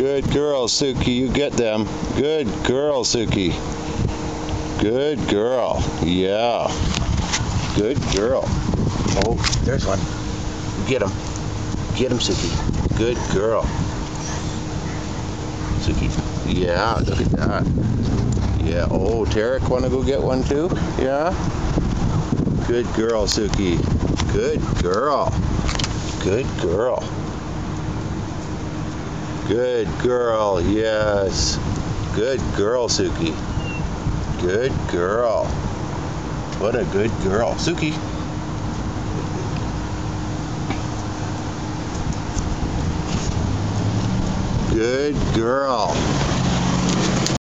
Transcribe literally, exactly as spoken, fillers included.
Good girl, Suki. You get them. Good girl, Suki. Good girl. Yeah. Good girl. Oh, there's one. Get him. Get him, Suki. Good girl. Suki. Yeah, look at that. Yeah. Oh, Tarek, want to go get one too? Yeah. Good girl, Suki. Good girl. Good girl. Good girl. Yes. Good girl, Suki. Good girl. What a good girl. Suki. Good girl.